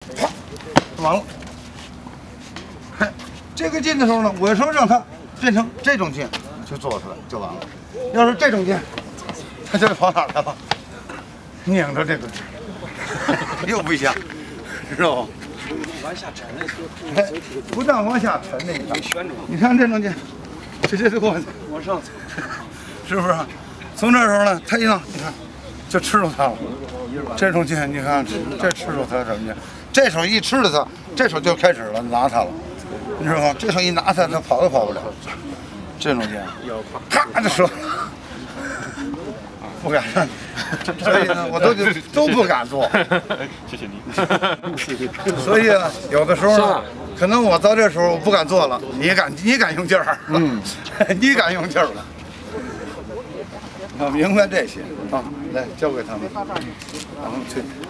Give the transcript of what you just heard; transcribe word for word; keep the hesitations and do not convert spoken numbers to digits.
啪，完了。这个劲的时候呢，我说让它变成这种劲，就做出来就完了。要是这种劲，它就跑哪来了？拧着这个劲，又不一样，知道吗？往下沉的，哎，不但往下沉那一下，你看这种劲，直接就往往上走，是不是？从这时候呢，它一弄，你看，就吃住它了。这种劲，你看这吃住它什么劲？这手一吃了它，这手就开始了拿它了，你知道吗？这手一拿它，它跑都跑不了。这种劲，咔就折了，不敢。所以呢，我都都不敢做。 谢谢你。 所以啊，有的时候呢，可能我到这时候我不敢做了，你敢，你敢用劲儿，嗯，你敢用劲儿了。要明白这些啊，来教给他们，然后去。